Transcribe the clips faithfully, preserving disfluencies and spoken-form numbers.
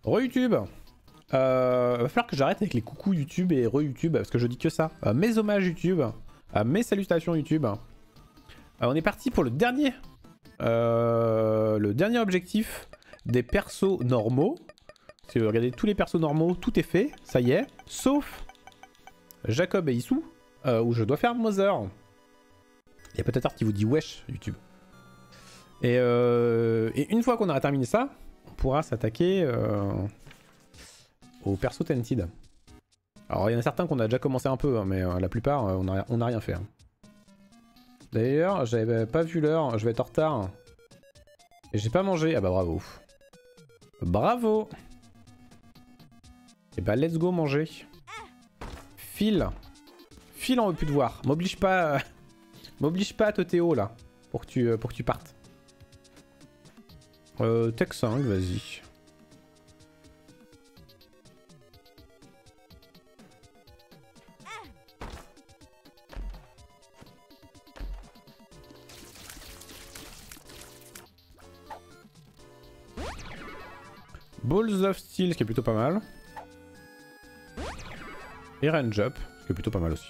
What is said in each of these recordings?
Re-YouTube. Euh, va falloir que j'arrête avec les coucous YouTube et re-YouTube parce que je dis que ça. Euh, mes hommages YouTube, euh, mes salutations YouTube. Euh, on est parti pour le dernier, euh, le dernier objectif des persos normaux. Si vous regardez tous les persos normaux, tout est fait, ça y est, sauf Jacob et Issou, euh, où je dois faire Mother. Il y a peut-être un qui vous dit wesh YouTube. Et, euh, et une fois qu'on aura terminé ça, on pourra s'attaquer euh, au perso Tented. Alors il y en a certains qu'on a déjà commencé un peu, hein, mais euh, la plupart euh, on n'a on a rien fait. Hein. D'ailleurs, j'avais pas vu l'heure, je vais être en retard. Et j'ai pas mangé, ah bah bravo. Bravo. Et bah let's go manger. File. File, on veut plus te voir. M'oblige pas... M'oblige pas à te Théo là. Pour que tu, pour que tu partes. Euh, Tech cinq, vas-y. Balls of Steel, ce qui est plutôt pas mal. Et Range Up, ce qui est plutôt pas mal aussi.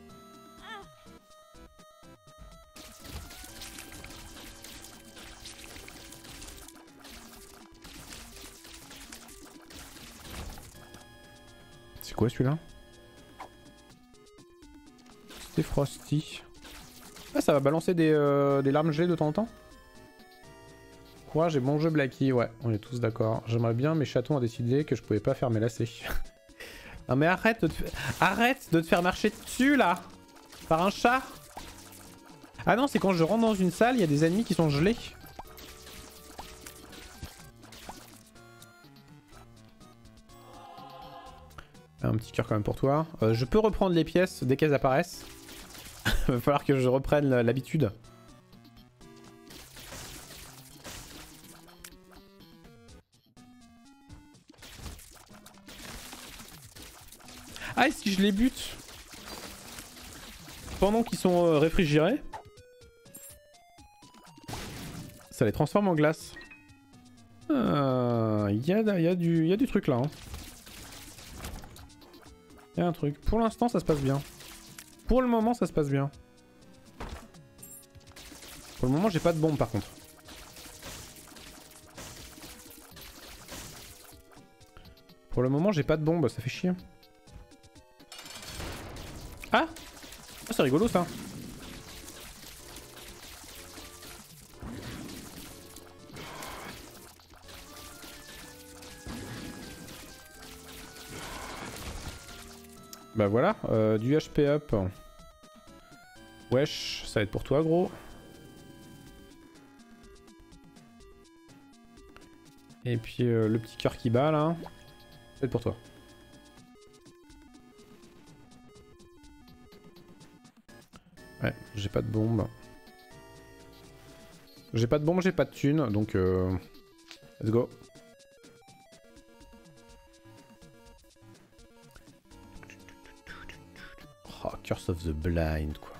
C'est quoi celui-là? C'était Frosty. Ah, ça va balancer des, euh, des larmes gelées de temps en temps? Courage et bon jeu Blacky, ouais, on est tous d'accord. J'aimerais bien, mais Chaton a décidé que je pouvais pas faire mes lacets. Non mais arrête de, te... arrête de te faire marcher dessus là. Par un chat. Ah non, c'est quand je rentre dans une salle, il y a des ennemis qui sont gelés. Un petit cœur quand même pour toi. Euh, je peux reprendre les pièces dès qu'elles apparaissent. Il va falloir que je reprenne l'habitude. Ah, et si je les bute pendant qu'ils sont euh, réfrigérés, ça les transforme en glace. Il ah, y, y, a du, y a du truc là. Hein. Y a un truc. Pour l'instant, ça se passe bien. Pour le moment, ça se passe bien. Pour le moment, j'ai pas de bombe par contre. Pour le moment, j'ai pas de bombe, ça fait chier. Ah, oh, c'est rigolo ça. Bah voilà, euh, du H P up. Wesh, ça va être pour toi gros. Et puis euh, le petit cœur qui bat là, ça va être pour toi. Ouais, j'ai pas de bombe. J'ai pas de bombe, j'ai pas de thune, donc euh... let's go. Oh, Curse of the Blind, quoi.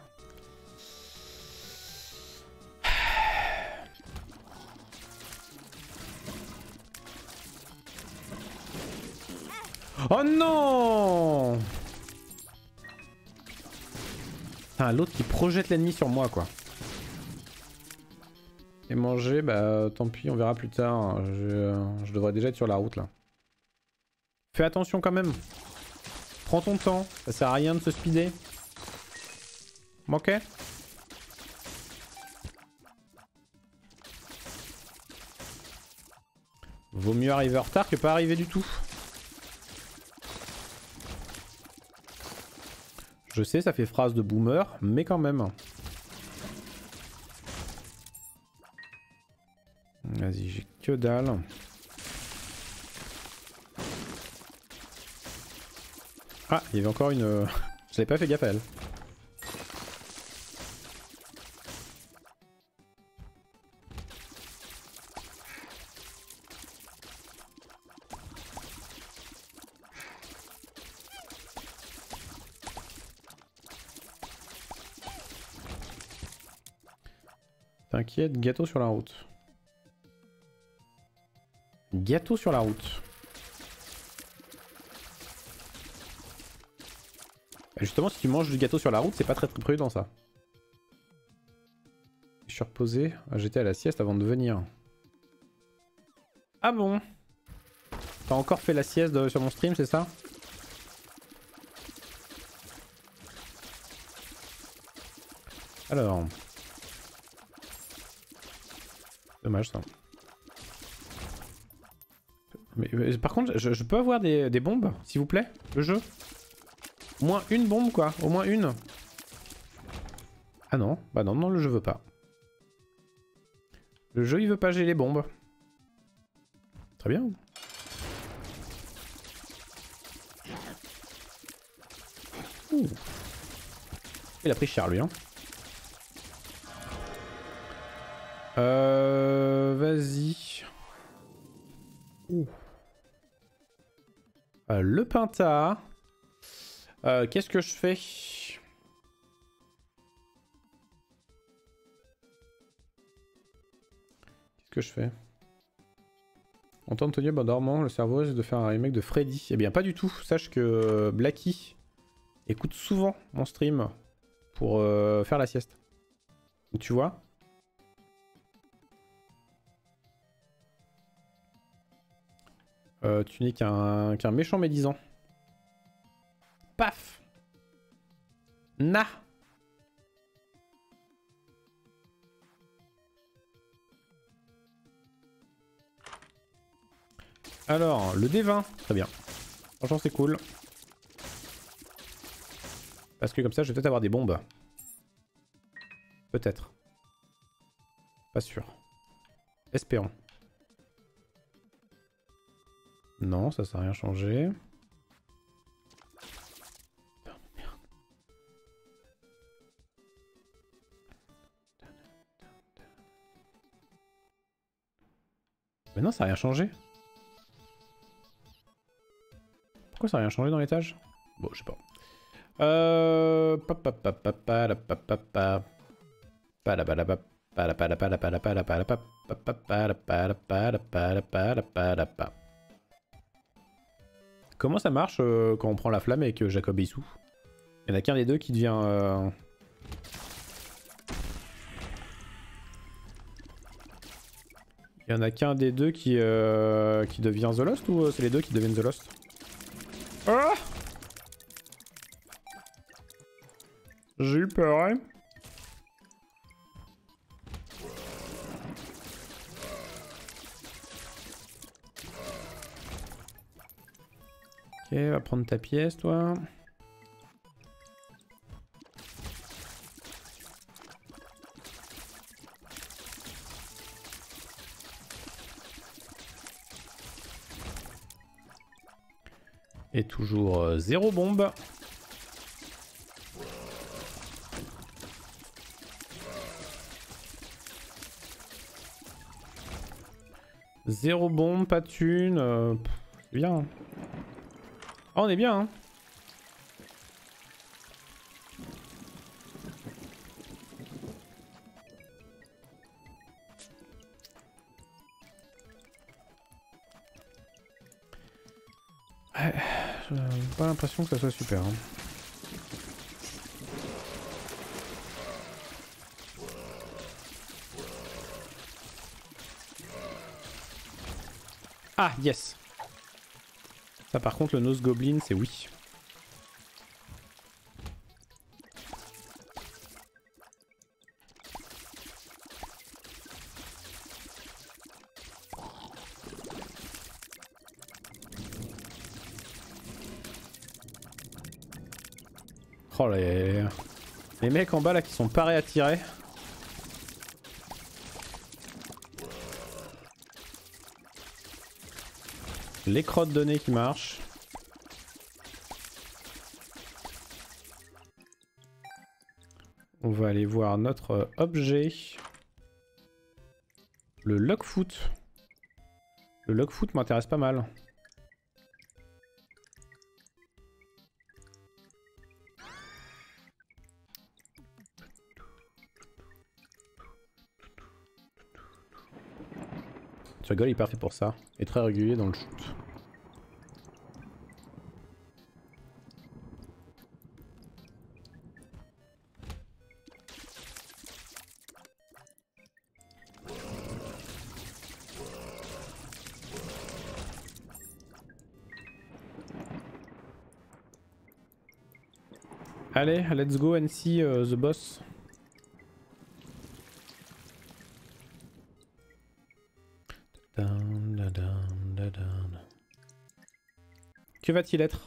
Oh non! Ah, l'autre qui projette l'ennemi sur moi, quoi. Et manger, bah tant pis, on verra plus tard. Je, je devrais déjà être sur la route, là. Fais attention quand même. Prends ton temps, ça sert à rien de se speeder. Ok. Vaut mieux arriver en retard que pas arriver du tout. Je sais, ça fait phrase de boomer, mais quand même. Vas-y, j'ai que dalle. Ah, il y avait encore une... J'avais pas fait gaffe à elle. T'inquiète, gâteau sur la route. Gâteau sur la route. Justement, si tu manges du gâteau sur la route, c'est pas très très prudent ça. Je suis reposé. J'étais à la sieste avant de venir. Ah bon? T'as encore fait la sieste de, sur mon stream, c'est ça? Alors. Dommage ça. Mais, mais par contre, je, je peux avoir des, des bombes, s'il vous plaît, le jeu? Au moins une bombe quoi, au moins une. Ah non, bah non, non, le jeu veut pas. Le jeu il veut pas, j'ai les bombes. Très bien. Ouh. Il a pris cher lui hein. Euh... Vas-y. Ouh. Euh, le Penta. Euh, Qu'est-ce que je fais? Qu'est-ce que je fais? Entendre Antonio ben, dormant, le cerveau risque de faire un remake de Freddy. Eh bien pas du tout. Sache que Blacky écoute souvent mon stream pour euh, faire la sieste. Tu vois? Euh, tu n'es qu'un qu'un méchant médisant. Paf! Na! Alors, le D vingt. Très bien. Franchement, c'est cool. Parce que comme ça, je vais peut-être avoir des bombes. Peut-être. Pas sûr. Espérons. Non, ça, ça n'a rien changé. Mais non, ça n'a rien changé. Pourquoi ça n'a rien changé dans l'étage? Bon, je sais pas. Euh... Comment ça marche euh, quand on prend la flamme avec Jacob Issou? Il y en a qu'un des deux qui devient... Euh... Il y en a qu'un des deux qui, euh, qui devient The Lost ou euh, c'est les deux qui deviennent The Lost? Ah! J'ai eu peur, hein. Ok, va prendre ta pièce, toi. Et toujours euh, zéro bombe. Zéro bombe, pas de thune. Euh, c'est bien. Hein. Oh, on est bien. Hein. Ouais, j'ai pas l'impression que ça soit super. Hein. Ah, yes. Ça par contre, le Nose Goblin, c'est oui. Oh les... les mecs en bas là qui sont parés à tirer. Les crottes de nez qui marchent. On va aller voir notre objet. Le Lockfoot. Le Lockfoot m'intéresse pas mal. Tu rigoles, il est parfait pour ça. Et très régulier dans le shoot. Allez, let's go and see uh, the boss. Down, down, down, down. Que va-t-il être?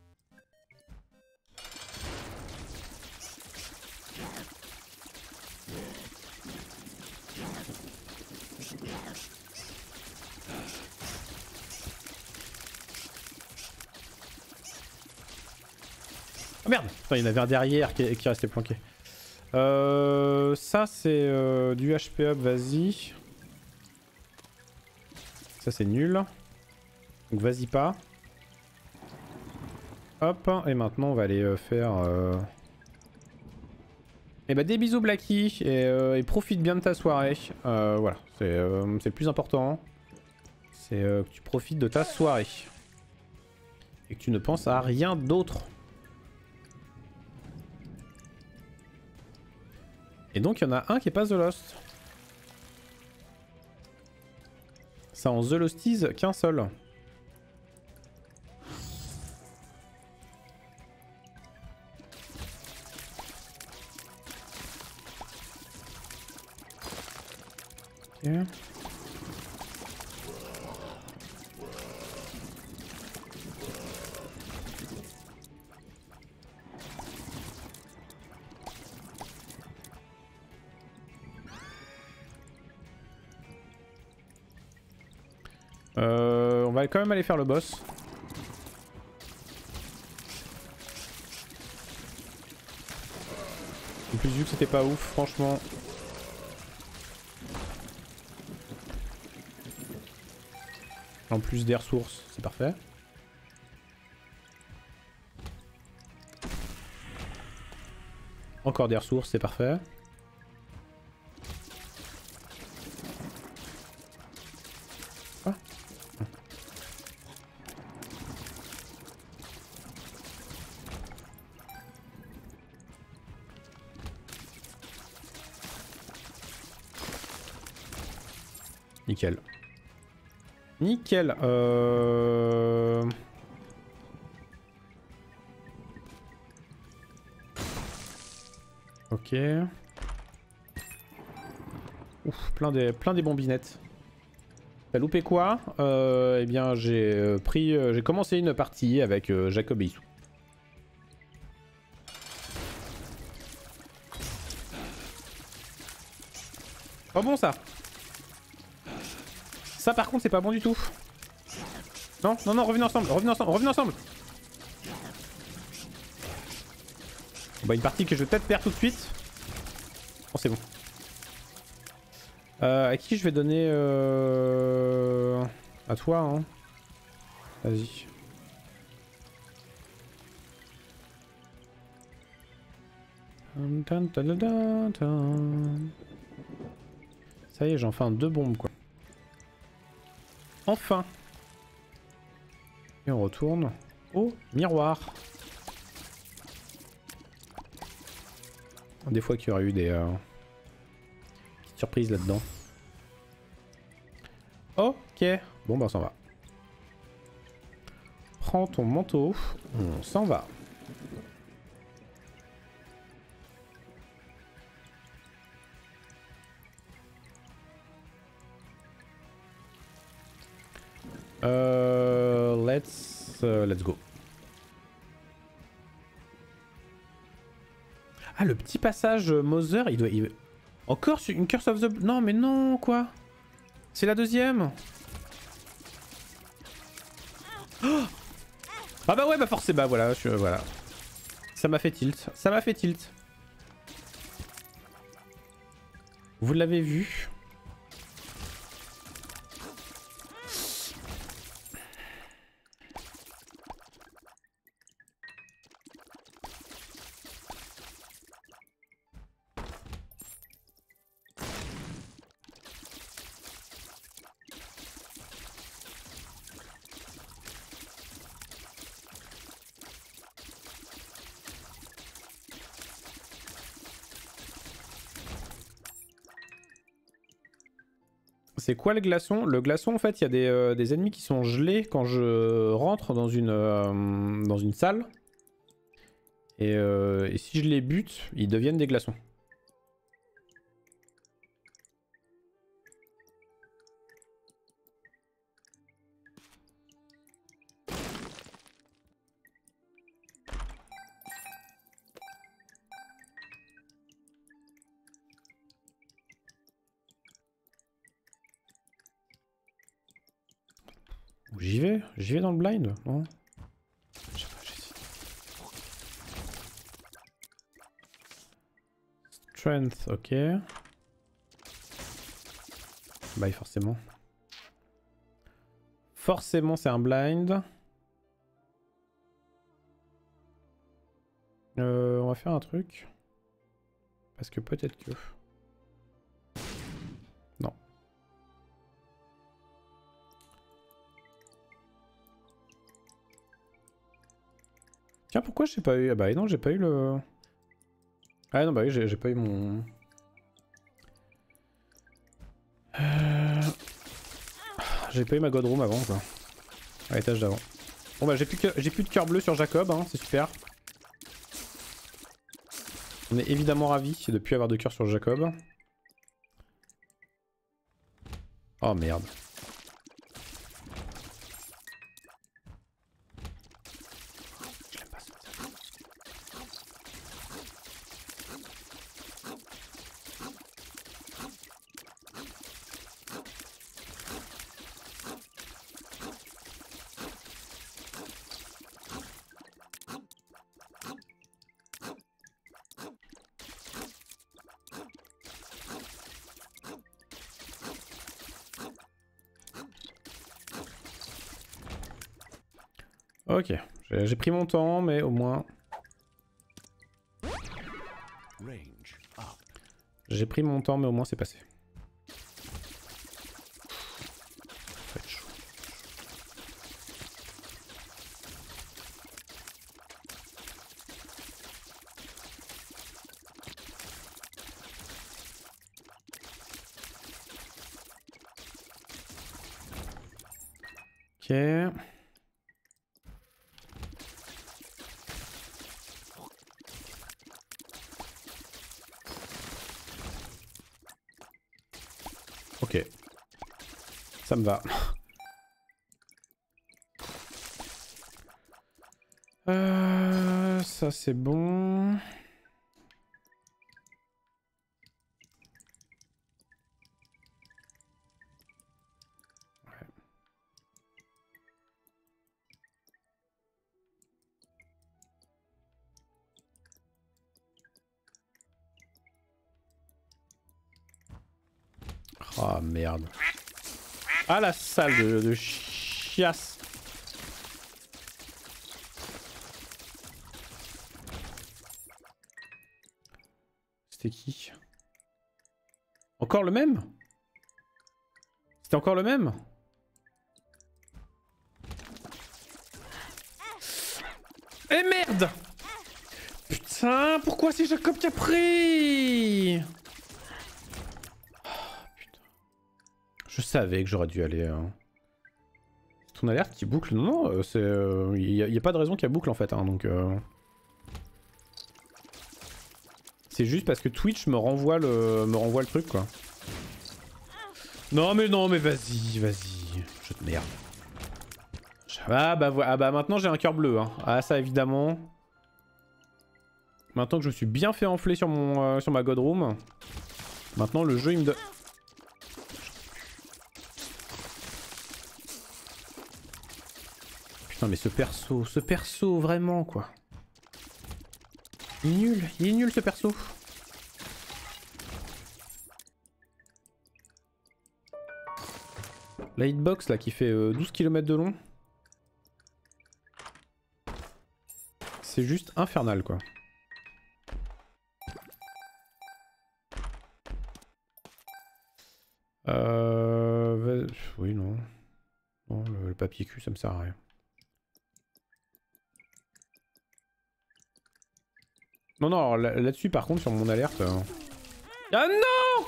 Oh merde! Enfin, il y en avait un derrière qui, qui restait planqué. Euh, ça c'est euh, du H P up, vas-y. Ça c'est nul. Donc vas-y pas. Hop, et maintenant on va aller euh, faire... Euh... Et bah des bisous Blacky, et, euh, et profite bien de ta soirée. Euh, voilà, c'est euh, le plus important. C'est euh, que tu profites de ta soirée. Et que tu ne penses à rien d'autre. Et donc il y en a un qui est pas The Lost. Ça en The Lostise qu'un seul. Ok. Euh, on va quand même aller faire le boss. En plus vu que c'était pas ouf, franchement. En plus des ressources, c'est parfait. Encore des ressources, c'est parfait. Ah. Nickel. Nickel. Euh... Ok. Ouf, plein des, plein des bombinettes. T'as loupé quoi? euh, Eh bien, j'ai euh, pris, euh, j'ai commencé une partie avec euh, Jacob et Issou. Pas bon ça. Ça par contre c'est pas bon du tout. Non, non, non, revenez ensemble, revenez ensemble, revenez ensemble. Bon, bah une partie que je vais peut-être perdre tout de suite. Oh c'est bon. Euh, à qui je vais donner euh... À toi hein. Vas-y. Ça y est, j'ai enfin deux bombes quoi. Enfin. Et on retourne au miroir. Des fois qu'il y aurait eu des euh, petites surprises là-dedans. Ok. Bon bah on s'en va. Prends ton manteau. On s'en va. Euh, let's, uh, let's go. Ah, le petit passage Mother, il doit... Il... Encore une Curse of the... Non, mais non, quoi. C'est la deuxième. Oh ah bah ouais, bah forcément, bah voilà, je, voilà. Ça m'a fait tilt, ça m'a fait tilt. Vous l'avez vu. C'est quoi le glaçon? Le glaçon, en fait, il y a des, euh, des ennemis qui sont gelés quand je rentre dans une, euh, dans une salle. Et, euh, et si je les bute, ils deviennent des glaçons. J'y vais, j'y vais dans le blind, non? Je sais pas, j'hésite. Strength, ok. Bye, forcément. Forcément, c'est un blind. Euh, on va faire un truc. Parce que peut-être que... Non. Tiens, pourquoi j'ai pas eu... Ah bah non, j'ai pas eu le... Ah non, bah oui, j'ai pas eu mon... Euh... J'ai pas eu ma godroom avant, quoi. À l'étage d'avant. Bon bah j'ai plus, que... j'ai plus de cœur bleu sur Jacob, hein, c'est super. On est évidemment ravis de ne plus avoir de cœur sur Jacob. Oh merde. Je l'aime pas ça. Ok, j'ai pris mon temps, mais au moins... J'ai pris mon temps, mais au moins c'est passé. Ça va être chaud. Ok. Ok. Ça me va. Euh, ça c'est bon. Ouais. Oh merde. Ah la salle de, de chiasse. C'était qui? Encore le même? C'était encore le même? Eh merde! Putain, pourquoi c'est Jacob qui a pris? Oh, putain. Je savais que j'aurais dû aller... Hein. Ton alerte qui boucle? Non, non, c'est... Il euh, n'y a, a pas de raison qu'il y a boucle en fait, hein, donc... Euh... C'est juste parce que Twitch me renvoie le, me renvoie le truc, quoi. Non mais non mais vas-y, vas-y. Je te merde. Ah bah, ah bah maintenant j'ai un cœur bleu. Hein. Ah ça évidemment. Maintenant que je me suis bien fait enfler sur, mon, euh, sur ma godroom. Maintenant le jeu il me donne... Putain mais ce perso, ce perso vraiment quoi. Il est nul, il est nul ce perso. La hitbox là qui fait euh, douze kilomètres de long. C'est juste infernal quoi. Euh... Oui non. Non le, le papier cul ça me sert à rien. Non non là-dessus par contre sur mon alerte... Euh... Ah non!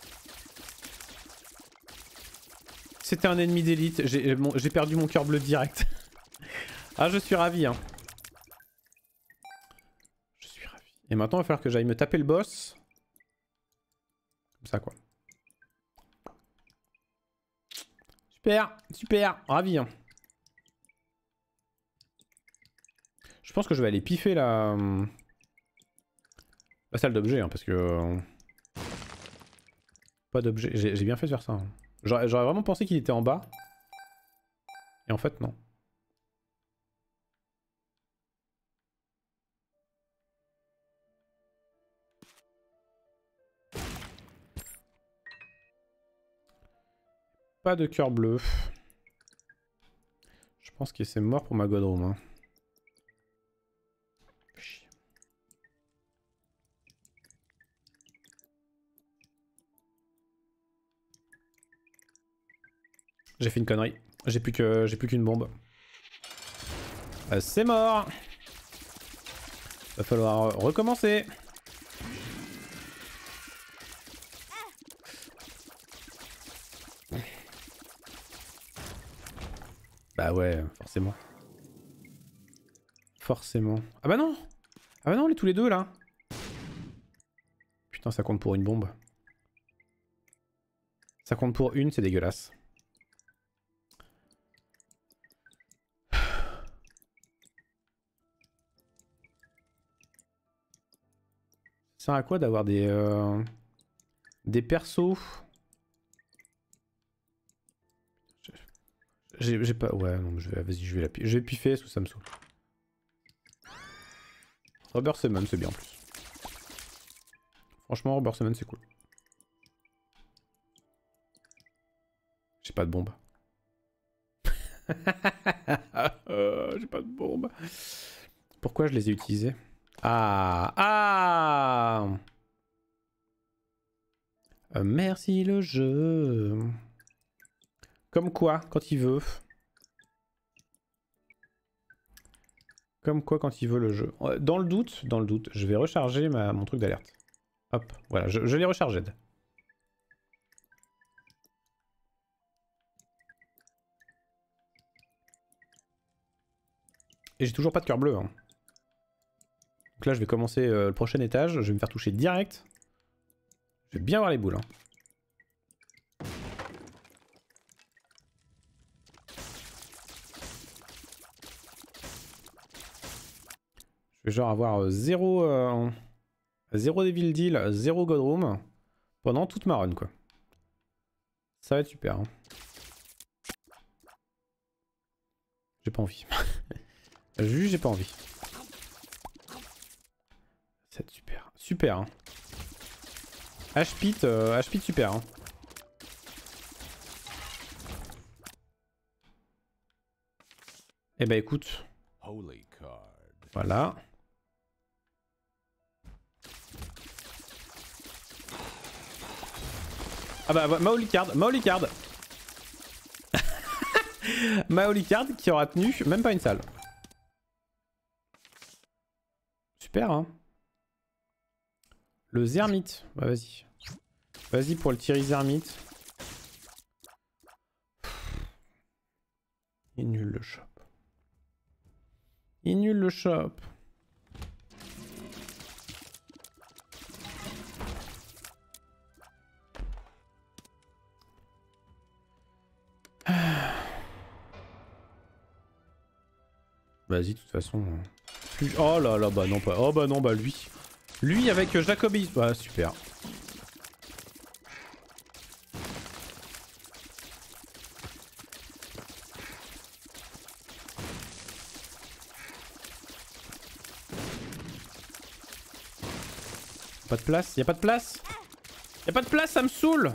C'était un ennemi d'élite, j'ai perdu mon cœur bleu direct. Ah je suis ravi hein. Et maintenant, il va falloir que j'aille me taper le boss. Comme ça, quoi. Super, super, ravi. Hein. Je pense que je vais aller piffer la, la salle d'objets, hein, parce que... Pas d'objet. J'ai bien fait de faire ça. Hein. J'aurais vraiment pensé qu'il était en bas. Et en fait, non. Pas de cœur bleu. Je pense que c'est mort pour ma Godroom. Hein. J'ai fait une connerie. J'ai plus que j'ai plus qu'une bombe. Euh, c'est mort. Va falloir recommencer. Bah ouais, forcément. Forcément. Ah bah non. Ah bah non, on est tous les deux là. Putain, ça compte pour une bombe. Ça compte pour une, c'est dégueulasse. Ça sert à quoi d'avoir des... Euh, des persos? J'ai pas... Ouais, non, je vais... Vas-y, je vais la... Je vais piffer, parce que ça me saoule. Rubber Summon, c'est bien en plus. Franchement, Rubber Summon, c'est cool. J'ai pas de bombe. euh, J'ai pas de bombe. Pourquoi je les ai utilisés? Ah, ah euh, merci le jeu. Comme quoi, quand il veut. Comme quoi, quand il veut le jeu. Dans le doute, dans le doute, je vais recharger ma, mon truc d'alerte. Hop, voilà, je, je l'ai rechargé. Et j'ai toujours pas de cœur bleu. Hein. Donc là, je vais commencer euh, le prochain étage. Je vais me faire toucher direct. Je vais bien voir les boules. Hein. Je vais genre avoir euh, zéro, euh, zéro Devil Deal, zéro Godroom pendant toute ma run, quoi. Ça va être super. Hein. J'ai pas envie. Juste, j'ai pas envie. C'est super. Super. Hein. H-Pit, euh, H-Pit super. Hein. Eh bah écoute. Voilà. Ah bah Maolicard, Maolicard. Maolicard qui aura tenu même pas une salle. Super hein. Le Zermite, bah vas-y. Vas-y pour le Thierry Zermite. Il est nul le shop. Il est nul le shop. Vas-y, de toute façon. Plus... Oh là là, bah non, pas. Oh bah non, bah lui. Lui avec Jacobi. Bah super. Pas de place, y'a pas de place. Y'a pas de place, ça me saoule.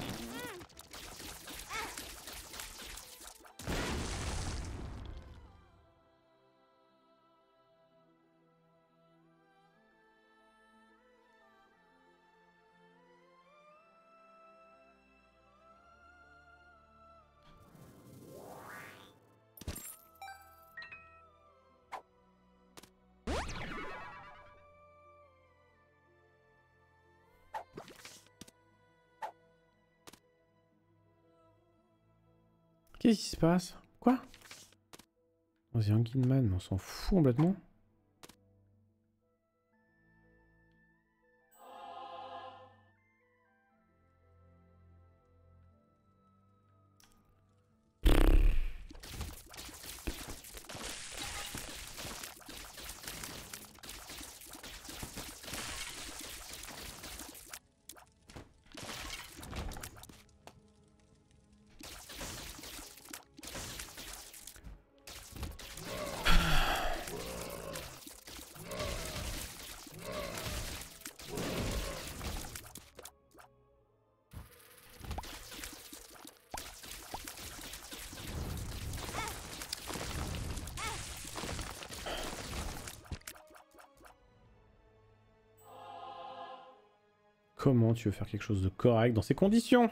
Qu'est-ce qui se passe? Quoi? Oh, c'est un Kidman, mais on s'en fout complètement. Comment tu veux faire quelque chose de correct dans ces conditions?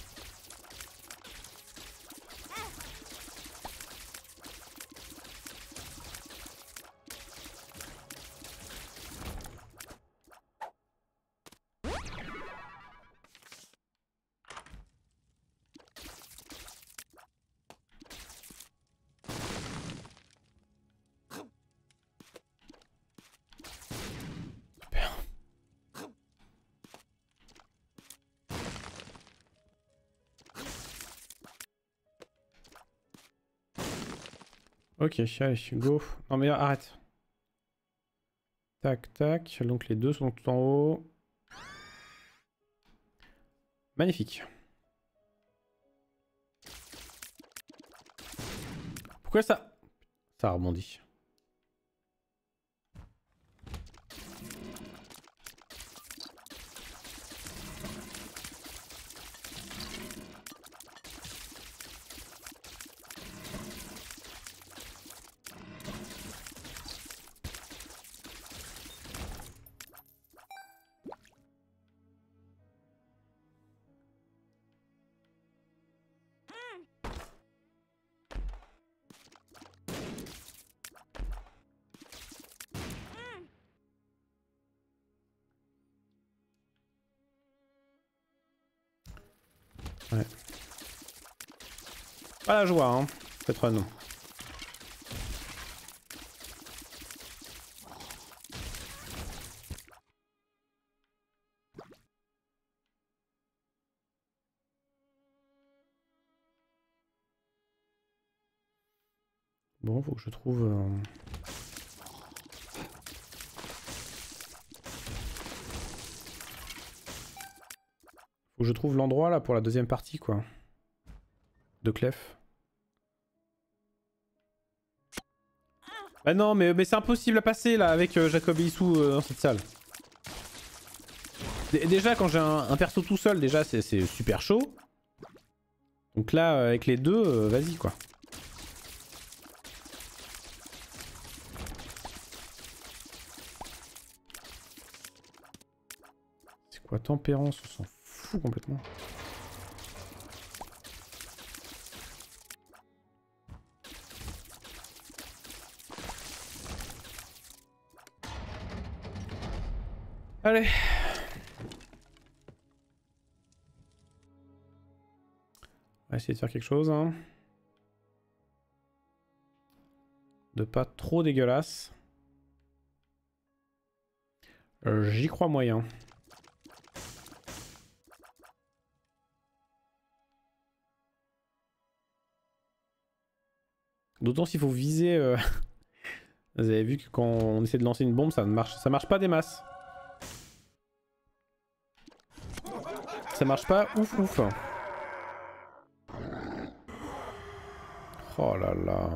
Ok, allez, go. Non mais arrête. Tac, tac. Donc les deux sont tout en haut. Magnifique. Pourquoi ça... Ça rebondit. Ouais. Pas la joie, hein. Peut-être non. Bon, faut que je trouve... Euh... Faut que je trouve l'endroit là pour la deuxième partie, quoi. De Clef. Bah non, mais, mais c'est impossible à passer là avec euh, Jacob et Issou euh, dans cette salle. D déjà, quand j'ai un, un perso tout seul, déjà c'est super chaud. Donc là, euh, avec les deux, euh, vas-y quoi. C'est quoi, tempérance? On s'en fout complètement. Allez. On va essayer de faire quelque chose. Hein. De pas trop dégueulasse. Euh, J'y crois moyen. D'autant s'il faut viser... Euh... Vous avez vu que quand on essaie de lancer une bombe, ça ne marche, ça marche pas des masses. Ça marche pas ouf ouf. Oh là là.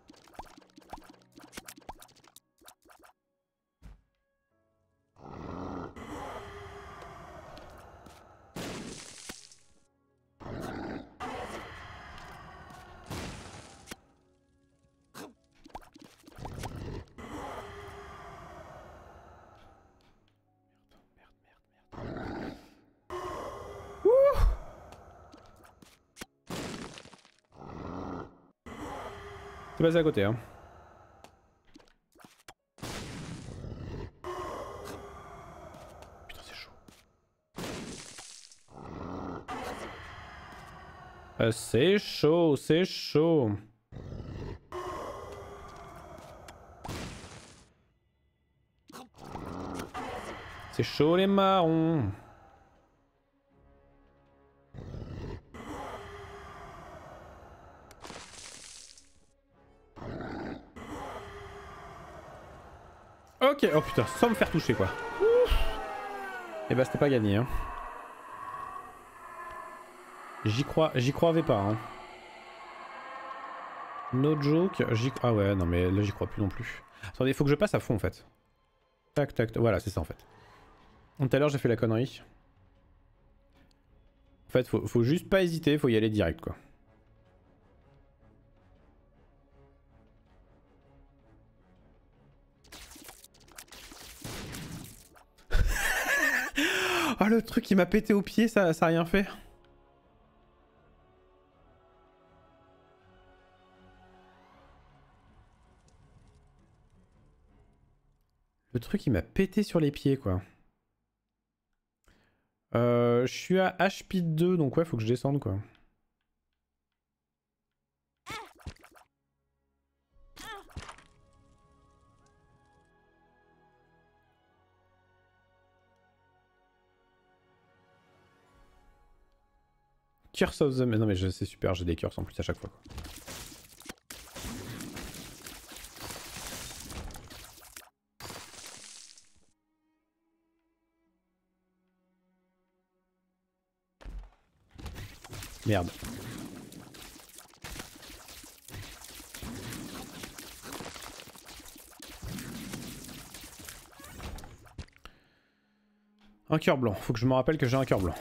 C'est passé à côté, hein. Putain, c'est chaud. Euh, c'est chaud, c'est chaud. C'est chaud les marrons. Ok, oh putain, sans me faire toucher quoi. Et bah c'était pas gagné hein. J'y crois, j'y croyais pas hein. No joke, j'y... Ah ouais, non mais là j'y crois plus non plus. Attendez, faut que je passe à fond en fait. Tac tac, voilà c'est ça en fait. Tout à l'heure j'ai fait la connerie. En fait faut, faut juste pas hésiter, faut y aller direct quoi. Ah, le truc qui m'a pété au pied, ça, ça a rien fait. Le truc il m'a pété sur les pieds quoi. Euh, je suis à H P deux donc ouais faut que je descende quoi. Curse of the... Non mais c'est super, j'ai des curses en plus à chaque fois quoi. Merde. Un cœur blanc, faut que je me rappelle que j'ai un cœur blanc.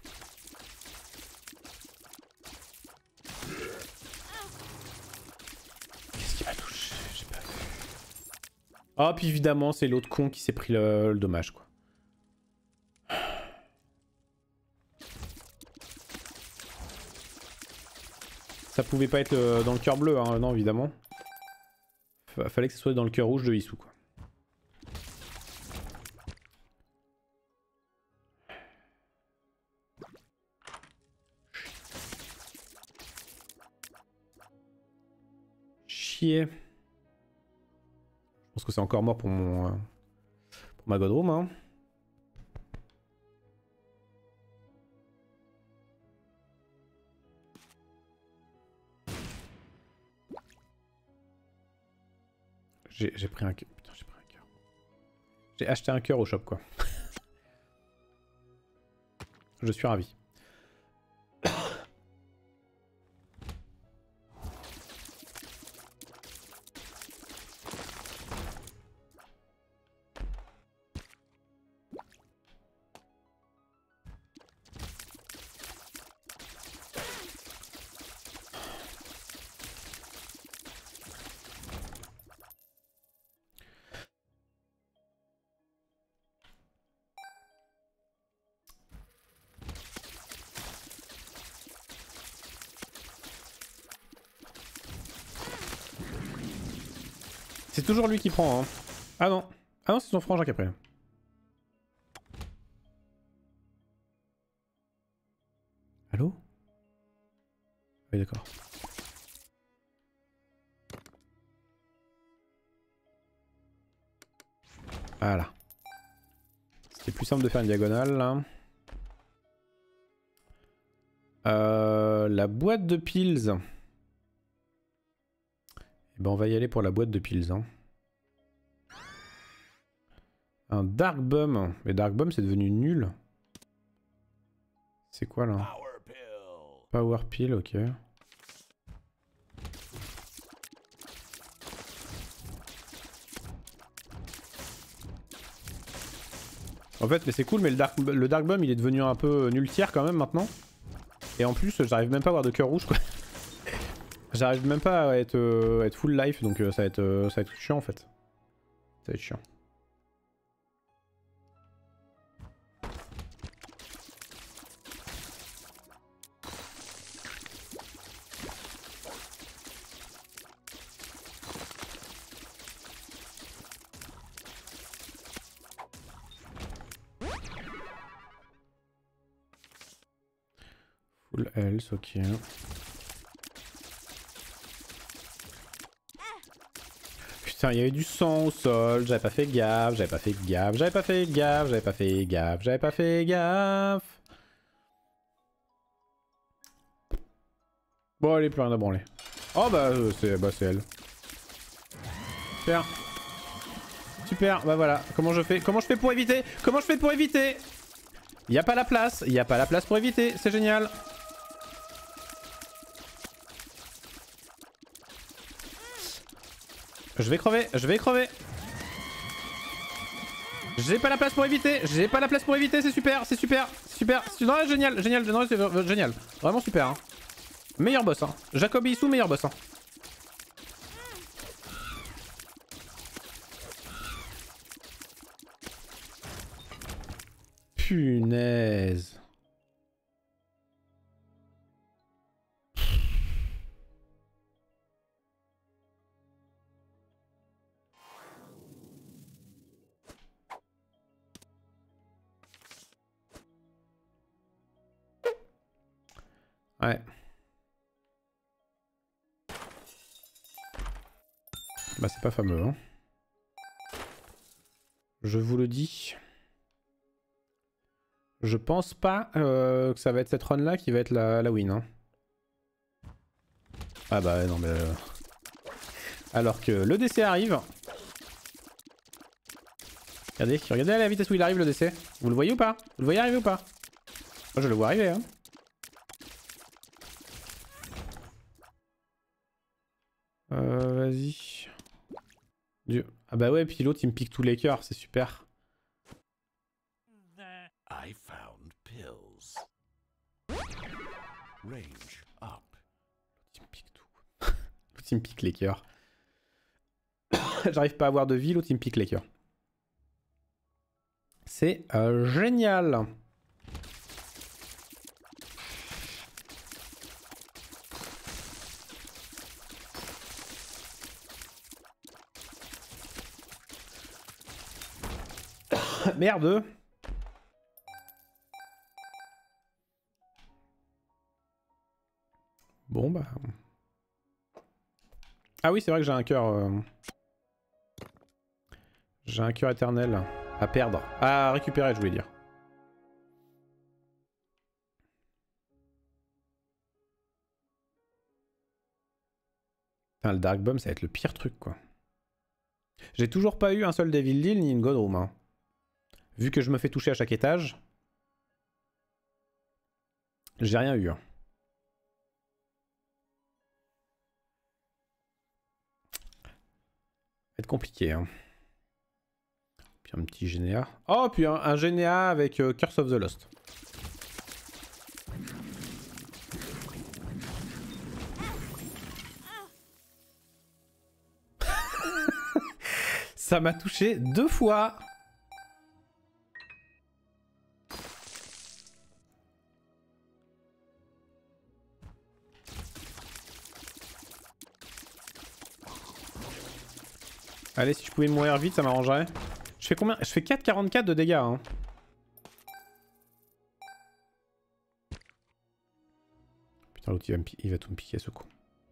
Qu'est-ce qui m'a touché? J'ai pas vu. Ah puis évidemment c'est l'autre con qui s'est pris le, le dommage quoi. Ça pouvait pas être euh, dans le cœur bleu, hein, non évidemment. F fallait que ce soit dans le cœur rouge de Issou quoi. Chier. Je pense que c'est encore mort pour mon... Euh, pour ma Godroom hein. J'ai pris un cœur. Putain, j'ai pris un cœur. J'ai acheté un cœur au shop, quoi. Je suis ravi. C'est toujours lui qui prend, hein. Ah non. Ah non, c'est son frangin qui a pris. Allô? Oui, d'accord. Voilà. C'était plus simple de faire une diagonale, là. Euh, la boîte de pills. Eh ben on va y aller pour la boîte de pills. Hein. Un Dark Bum. Mais Dark Bum c'est devenu nul. C'est quoi là? Power Pill. Power Pill, ok. En fait, mais c'est cool, mais le Dark, le Dark Bum il est devenu un peu nul tiers quand même maintenant. Et en plus, j'arrive même pas à avoir de cœur rouge quoi. J'arrive même pas à être, euh, être full life, donc euh, ça, va être, euh, ça va être chiant en fait. Ça va être chiant. Full health, ok. Putain, il y avait du sang au sol, j'avais pas fait gaffe, j'avais pas fait gaffe, j'avais pas fait gaffe, j'avais pas fait gaffe, j'avais pas fait gaffe. Bon, allez, plus rien à branler. Oh bah, euh, c'est bah, elle. Super. Super, bah voilà. Comment je fais Comment je fais pour éviter Comment je fais pour éviter Y a pas la place, y a pas la place pour éviter, c'est génial. Je vais crever, je vais crever. J'ai pas la place pour éviter, j'ai pas la place pour éviter, c'est super, c'est super, c'est super. Non, génial, génial, non, c'est génial. Vraiment super. Hein. Meilleur boss, hein. Jacob Issou, meilleur boss. Hein. punaise. Ouais. Bah c'est pas fameux hein. Je vous le dis. Je pense pas euh, que ça va être cette run là qui va être la, la win. Hein. Ah bah non mais... Euh... Alors que le D C arrive. Regardez, regardez à la vitesse où il arrive le D C. Vous le voyez ou pas? Vous le voyez arriver ou pas? Moi je le vois arriver hein. Euh, vas-y. Dieu. Ah bah ouais, puis l'autre il me pique tous les cœurs, c'est super. I found pills. Range up. L'autre il me pique tout. L'autre il me pique les cœurs. J'arrive pas à avoir de vie, l'autre il me pique les cœurs. C'est euh, génial. Merde. Bon bah... Ah oui c'est vrai que j'ai un cœur... Euh... J'ai un cœur éternel à perdre. À récupérer je voulais dire. Putain, le Dark Bomb ça va être le pire truc quoi. J'ai toujours pas eu un seul Devil Deal ni une God Room. Hein. Vu que je me fais toucher à chaque étage. J'ai rien eu. Hein. Ça va être compliqué. Hein. Puis un petit G N A. Oh, puis un, un G N A avec euh, Curse of the Lost. Ça m'a touché deux fois. Allez, si je pouvais mourir vite, ça m'arrangerait. Je fais combien? Je fais quatre virgule quarante-quatre de dégâts. Hein. Putain, l'autre il, il va tout me piquer ce coup.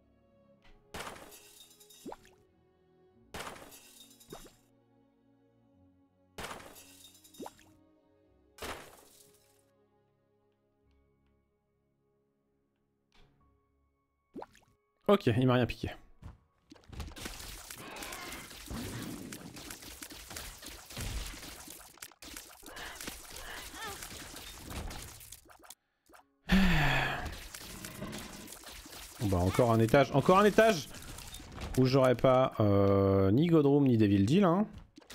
Ok, il m'a rien piqué. Bon bah encore un étage, encore un étage où j'aurais pas euh, ni Godroom ni Devil Deal. Hein.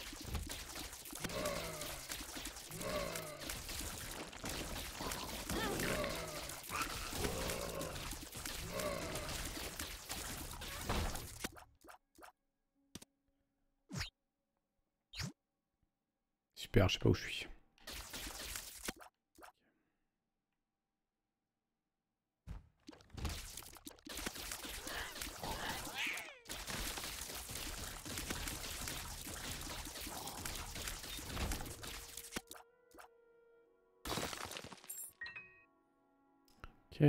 Super, je sais pas où je suis. Ok.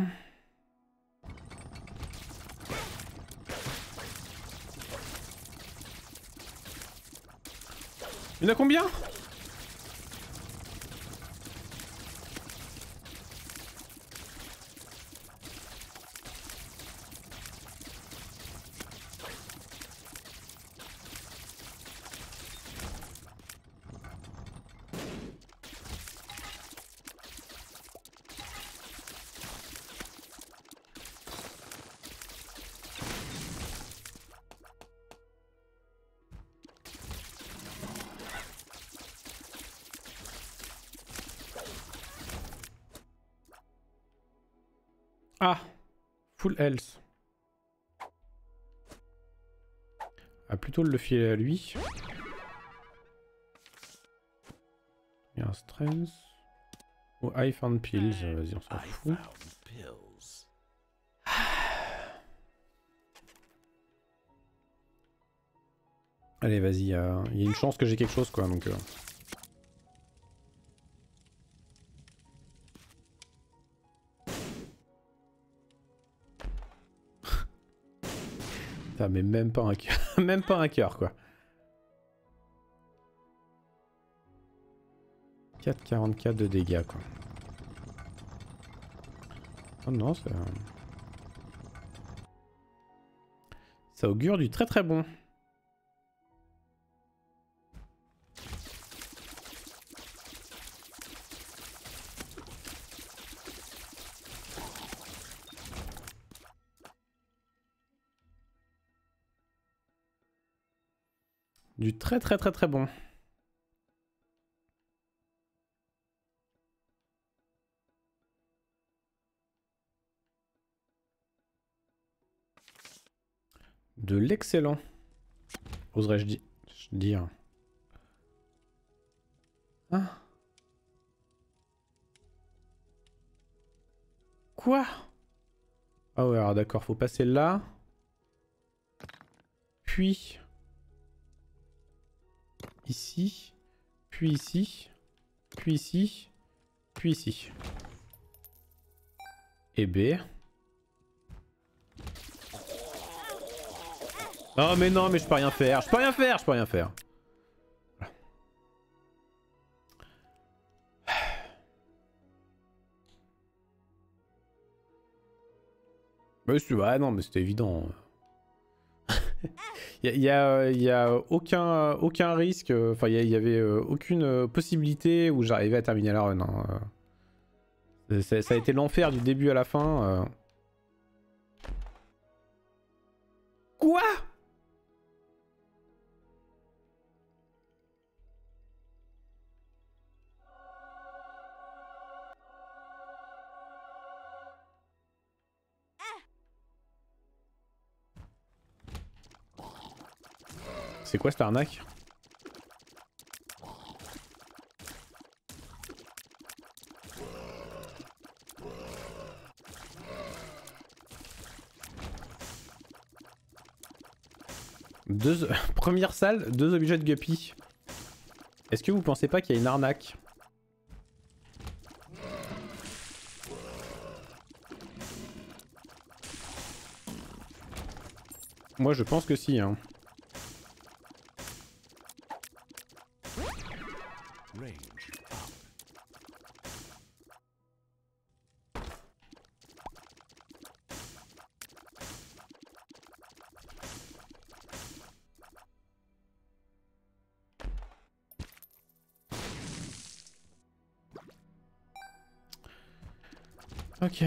Il y en a combien? Ah, full health. Ah, plutôt le filer à lui. Il y a un strength. Ou I found pills, vas-y on s'en I fout. found pills. Allez vas-y, euh, il y a une chance que j'ai quelque chose quoi donc... Euh... Putain mais même pas un cœur, même pas un cœur quoi. quatre virgule quarante-quatre de dégâts quoi. Oh non, ça... ça augure du très très bon. Du très très très très bon. De l'excellent, oserais-je di dire. Ah. Quoi? Ah ouais, alors d'accord, faut passer là. Puis... ici. Puis ici. Puis ici. Puis ici. Et B. Oh mais non, mais je peux rien faire, je peux rien faire, je peux rien faire. Mais c'est... ah non, mais c'était évident. Il y, y, y a aucun, aucun risque, enfin il y, y avait aucune possibilité où j'arrivais à terminer la run. Hein. Ça, ça a été l'enfer du début à la fin. Quoi? C'est quoi cette arnaque? Deux... Première salle, deux objets de guppy. Est-ce que vous pensez pas qu'il y a une arnaque? Moi je pense que si hein. Ok.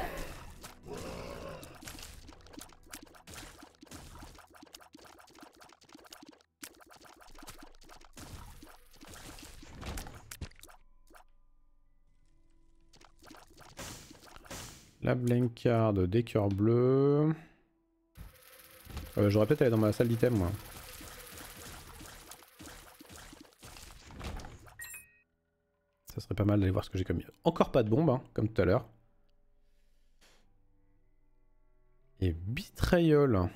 La blank card des cœurs bleus. Euh, J'aurais peut-être allé dans ma salle d'item moi. Ça serait pas mal d'aller voir ce que j'ai comme... Encore pas de bombe, hein, comme tout à l'heure. Et Betrayal.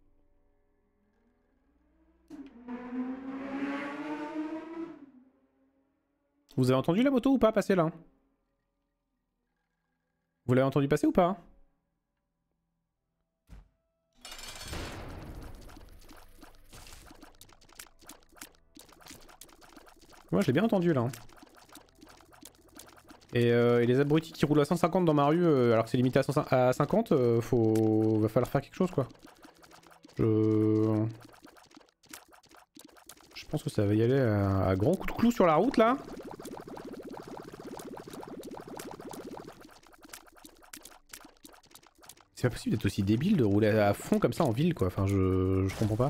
Vous avez entendu la moto ou pas passer là? Vous l'avez entendu passer ou pas? Moi je l'ai bien entendu là. Et, euh, et les abrutis qui roulent à cent cinquante dans ma rue euh, alors que c'est limité à, cent, à cinquante, euh, faut... va falloir faire quelque chose quoi. Je... Je pense que ça va y aller à, à grands coups de clou sur la route là. C'est pas possible d'être aussi débile de rouler à fond comme ça en ville quoi, enfin je, je comprends pas.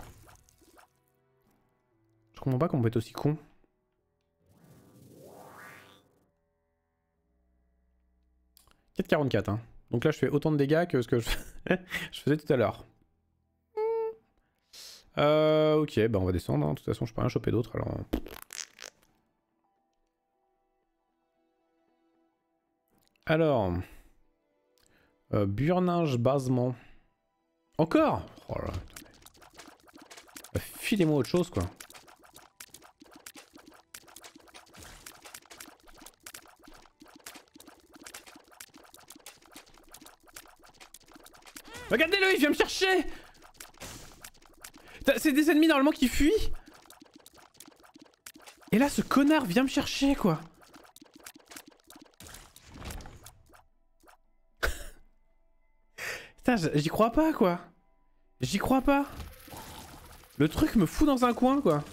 Je comprends pas qu'on peut être aussi con. quatre virgule quarante-quatre hein. Donc là je fais autant de dégâts que ce que je, je faisais tout à l'heure. Euh, ok, bah on va descendre, hein. De toute façon je peux rien choper d'autre alors... Alors... Euh, burninge basement. Encore? Oh là là. Bah, filez-moi autre chose quoi. Regardez-le, il vient me chercher. C'est des ennemis normalement qui fuient. Et là ce connard vient me chercher quoi. Putain, j'y crois pas quoi. J'y crois pas. Le truc me fout dans un coin quoi.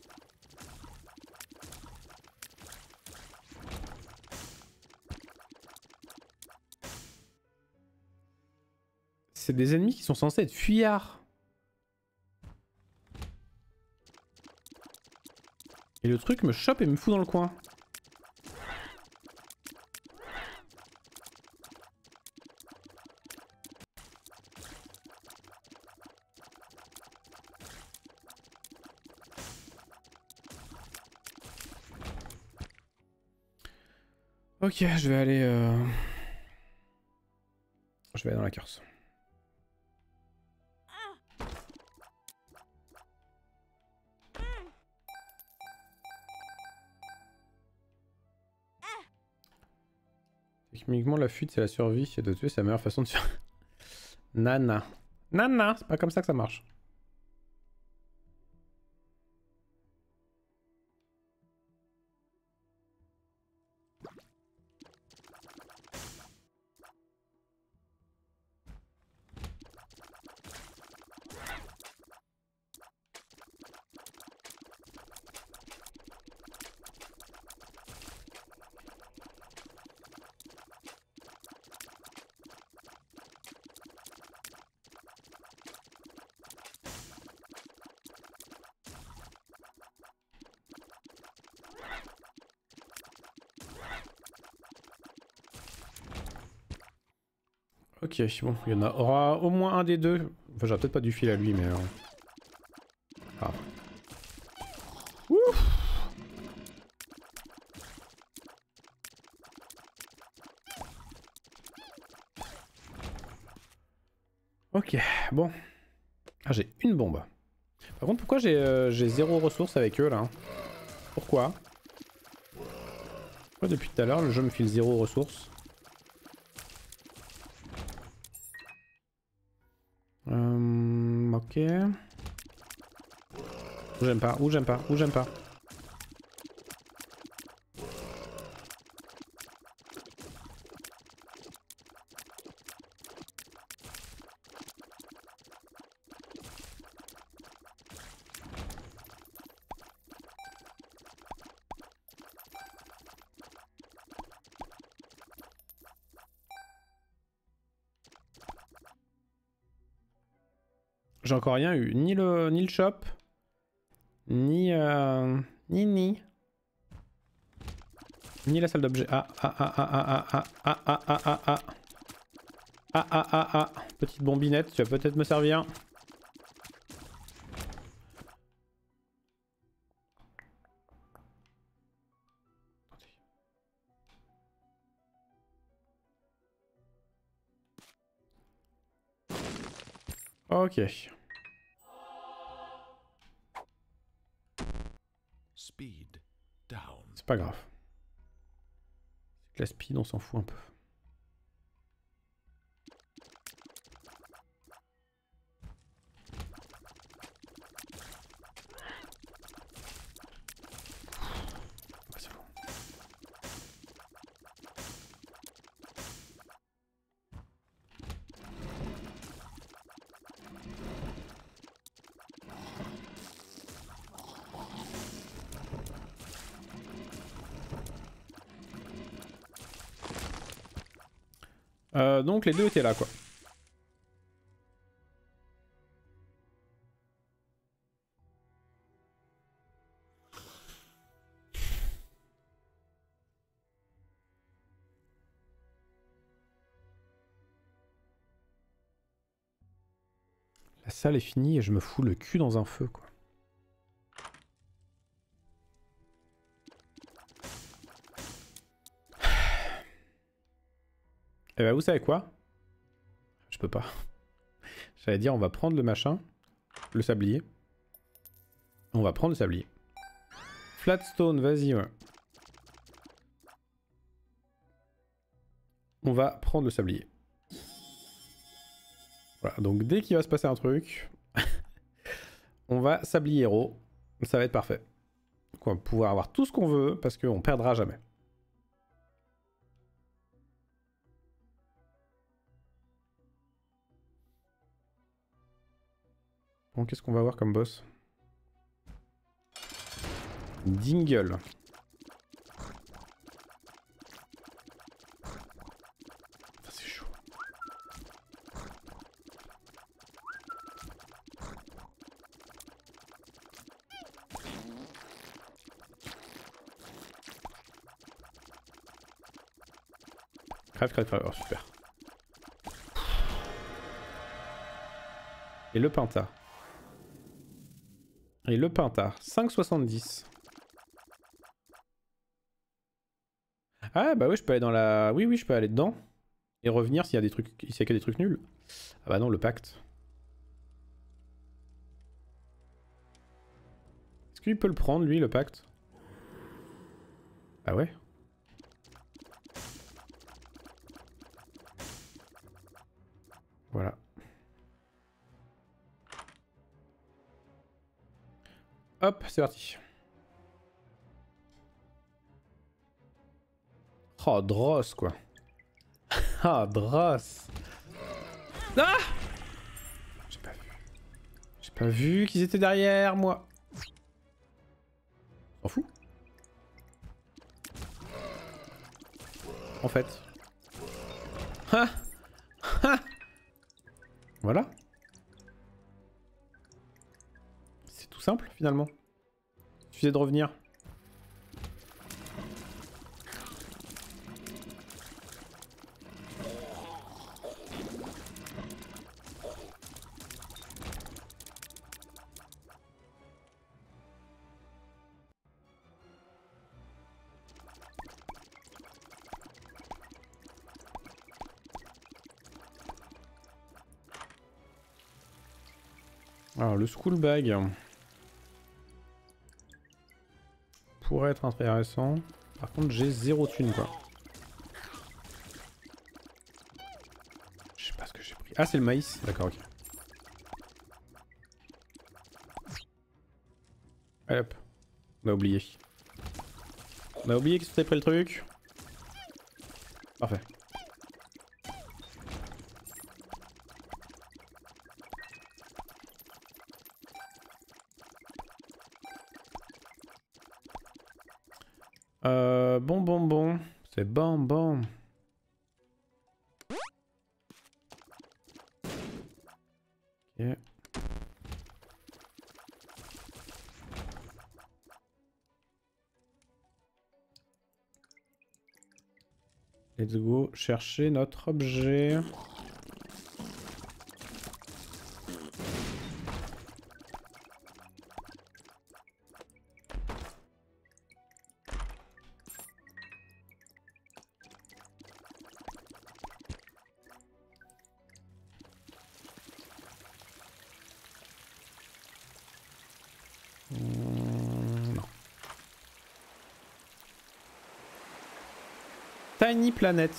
C'est des ennemis qui sont censés être fuyards. Et le truc me chope et me fout dans le coin. Ok, je vais aller... Euh... Je vais aller dans la curse. Techniquement, la fuite, c'est la survie. Et de tuer, c'est la meilleure façon de faire... Nana. Nana, c'est pas comme ça que ça marche. Ok, bon, il y en aura au moins un des deux. Enfin, j'aurais peut-être pas du fil à lui, mais... Euh... Ah. Ouf. Ok, bon. Ah, j'ai une bombe. Par contre, pourquoi j'ai euh, j'ai zéro ressources avec eux, là? Pourquoi? Pourquoi depuis tout à l'heure, le jeu me file zéro ressources? Euh, ok. Ou j'aime pas, ou j'aime pas, ou j'aime pas. J'ai encore rien eu, ni le, ni le shop, ni, euh, ni, ni, ni la salle d'objet. Ah, ah, ah, ah, ah, ah, ah, ah, ah, ah, ah, ah, ah, ah, ah, petite bombinette, tu vas peut-être me servir. Ok. Speed down. C'est pas grave. C'est que la speed, on s'en fout un peu. Euh, donc les deux étaient là quoi. La salle est finie et je me fous le cul dans un feu quoi. Eh ben vous savez quoi? Je peux pas. J'allais dire on va prendre le machin. Le sablier. On va prendre le sablier. Flatstone, vas-y, ouais. On va prendre le sablier. Voilà, donc dès qu'il va se passer un truc, on va sablier héros. Ça va être parfait. Donc on va pouvoir avoir tout ce qu'on veut parce qu'on perdra jamais. Bon, qu'est-ce qu'on va avoir comme boss? Dingle. C'est chaud. Crève, crève, crève. Oh, super. Et le Pinta. Et le Pinta. cinq soixante-dix. Ah bah oui, je peux aller dans la... Oui, oui, je peux aller dedans. Et revenir s'il y a des trucs... S'il y a que des trucs nuls. Ah bah non, le pacte. Est-ce qu'il peut le prendre, lui, le pacte? Ah ouais. Voilà. Hop, c'est parti. Oh, Dross, quoi. Ah, Dross. Ah! J'ai pas vu. J'ai pas vu qu'ils étaient derrière moi. S'en fout. En fait. Ah! Ah! Voilà. C'est tout simple, finalement. Il suffisait de revenir. Alors le school bag pourrait être intéressant. Par contre j'ai zéro thune quoi. Je sais pas ce que j'ai pris. Ah c'est le maïs, d'accord ok. Allez hop. On a oublié. On a oublié que c'était pris le truc. Parfait. Euh, bon, bon, bon. C'est bon, bon. Ok. Let's go chercher notre objet. Tiny Planet.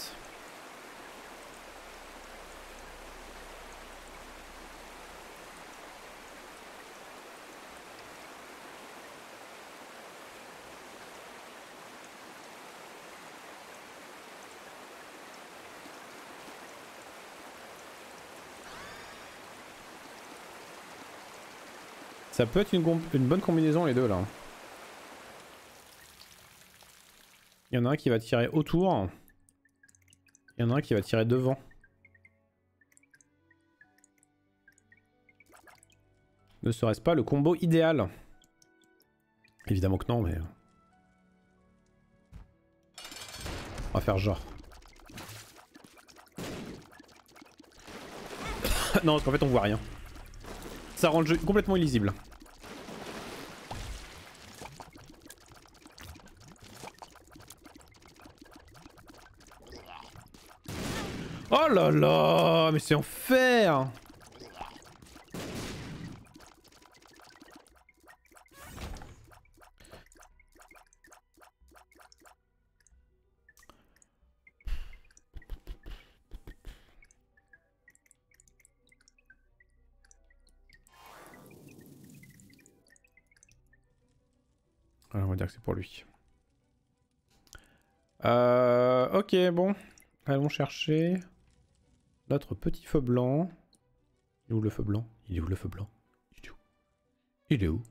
Ça peut être une, une bonne combinaison les deux là. Il y en a un qui va tirer autour. Il y en a un qui va tirer devant. Ne serait-ce pas le combo idéal? Évidemment que non, mais... On va faire genre. Non, parce qu'en fait on voit rien. Ça rend le jeu complètement illisible. Oh là là, mais c'est enfer. Alors, on va dire que c'est pour lui. Euh, ok, bon. Allons chercher notre petit feu blanc. Il est où le feu blanc? Il est où le feu blanc? Il est où? Il est où?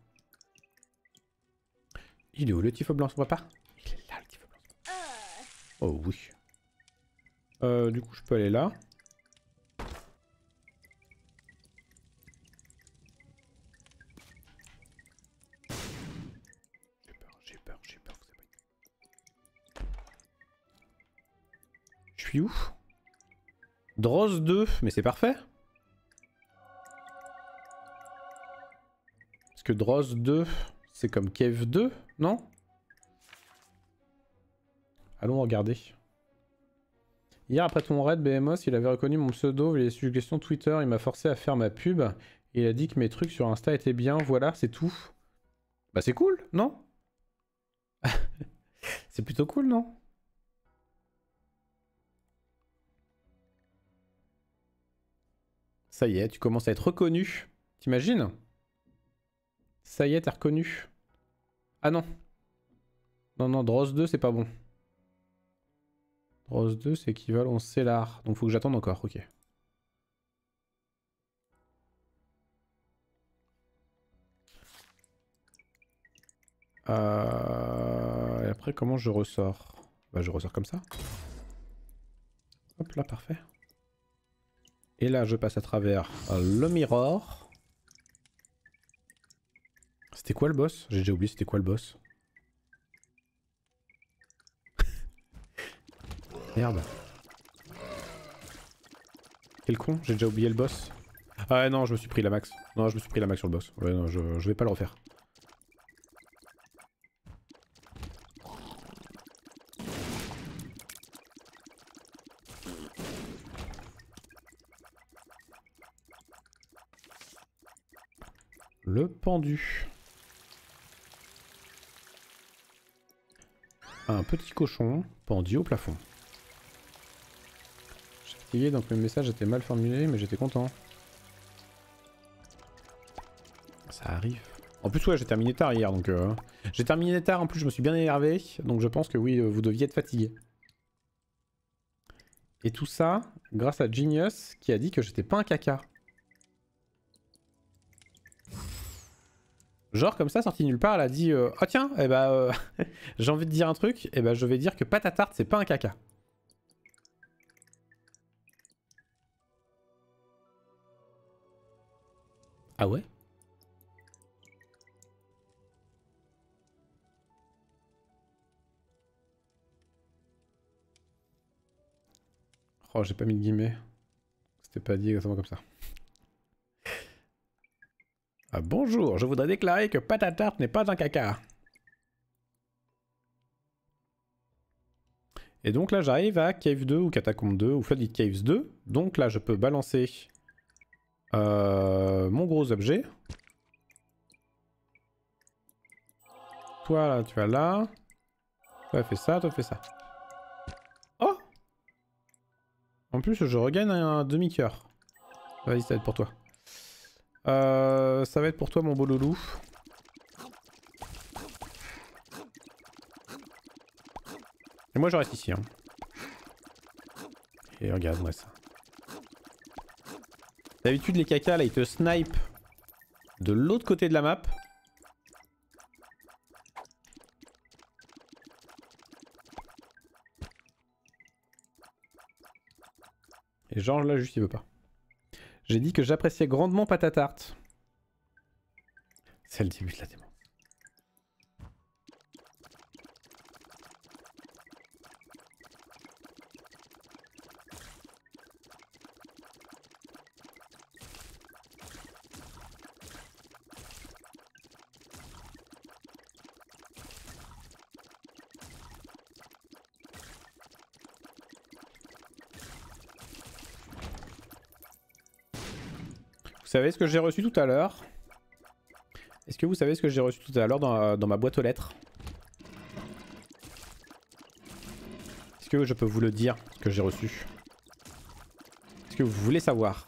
Il est où le petit feu blanc, on voit pas? Il est là le petit feu blanc. Oh oui. Euh, du coup je peux aller là. J'ai peur, j'ai peur, j'ai peur. Je suis où? Dross deux, mais c'est parfait. Parce que Dross deux, c'est comme Cave deux, non? Allons regarder. Hier, après ton raid B M O S, il avait reconnu mon pseudo, les suggestions Twitter, il m'a forcé à faire ma pub. Et il a dit que mes trucs sur Insta étaient bien, voilà, c'est tout. Bah c'est cool, non? C'est plutôt cool, non? Ça y est, tu commences à être reconnu. T'imagines? Ça y est, t'es reconnu. Ah non. Non, non, Dross deux, c'est pas bon. Dross deux, c'est équivalent au Cellar. Donc faut que j'attende encore, ok. Euh... Et après, comment je ressors? Bah, je ressors comme ça. Hop là, parfait. Et là, je passe à travers le mirror. C'était quoi le boss? J'ai déjà oublié c'était quoi le boss. Merde. Quel con, j'ai déjà oublié le boss. Ah non, je me suis pris la max. Non, je me suis pris la max sur le boss. Ouais, non, je, je vais pas le refaire. Le pendu. Un petit cochon pendu au plafond. J'ai fatigué donc mes messages étaient mal formulés mais j'étais content. Ça arrive. En plus ouais j'ai terminé tard hier donc... Euh... J'ai terminé tard en plus je me suis bien énervé donc je pense que oui euh, vous deviez être fatigué. Et tout ça grâce à Genius qui a dit que j'étais pas un caca. Genre comme ça, sorti nulle part, elle a dit euh, oh tiens, eh bah, euh, j'ai envie de dire un truc, et eh bah je vais dire que pâte à tarte c'est pas un caca. Ah ouais? Oh j'ai pas mis de guillemets. C'était pas dit exactement comme ça. Ah, bonjour, je voudrais déclarer que pâte à tarte n'est pas un caca. Et donc là j'arrive à Cave deux ou Catacombe deux ou Flooded Caves deux. Donc là je peux balancer euh, mon gros objet. Toi là tu vas là. Toi fais ça, toi fais ça. Oh! En plus je regagne un demi-cœur. Vas-y ça va être pour toi. Euh, ça va être pour toi mon beau loulou. Et moi je reste ici. Hein. Et regarde-moi ça. D'habitude les cacas là ils te snipe de l'autre côté de la map. Et genre là juste il veut pas. J'ai dit que j'appréciais grandement pâte à tarte. C'est le début de la démon. savez ce que j'ai reçu tout à l'heure? Est-ce que vous savez ce que j'ai reçu tout à l'heure dans, dans ma boîte aux lettres? Est-ce que je peux vous le dire, ce que j'ai reçu? Est-ce que vous voulez savoir?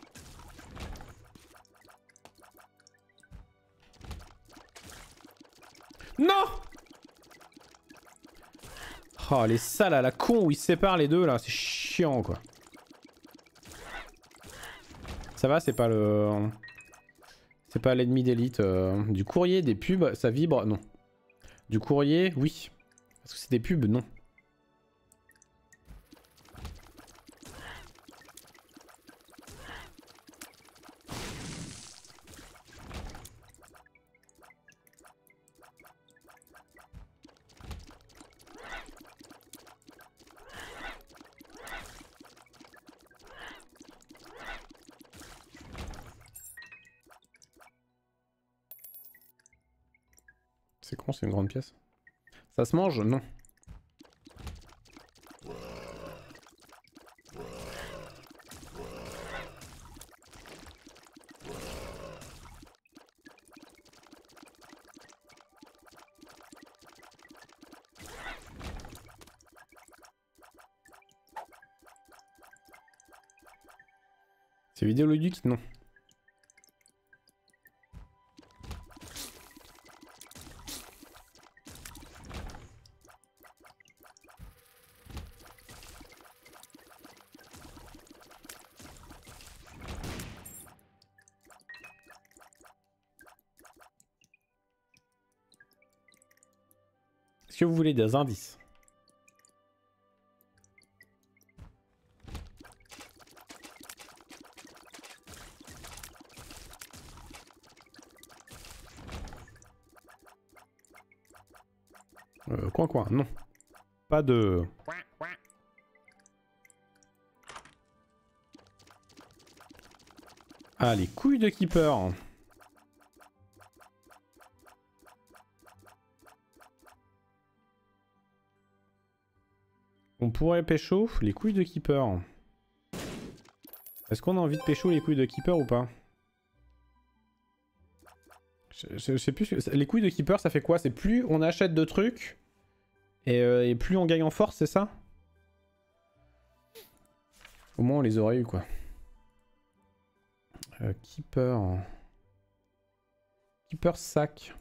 Non! Oh, les salles à la con où ils se séparent les deux là, c'est chiant quoi. Ça va, c'est pas le... C'est pas l'ennemi d'élite. Euh... Du courrier, des pubs, ça vibre? Non. Du courrier, oui. Est-ce que c'est des pubs? Non. C'est con, c'est une grande pièce. Ça se mange? Non. C'est vidéoludique? Non. Est-ce que vous voulez des indices? Euh, coin coin, non. Pas de... Ah, les couilles de Keeper. On pourrait pécho les couilles de Keeper. Est-ce qu'on a envie de pécho les couilles de Keeper ou pas? je, je, je sais plus. Les couilles de Keeper, ça fait quoi? C'est plus on achète de trucs et, euh, et plus on gagne en force, c'est ça? Au moins on les aurait eu quoi. Euh, Keeper. Keeper sac.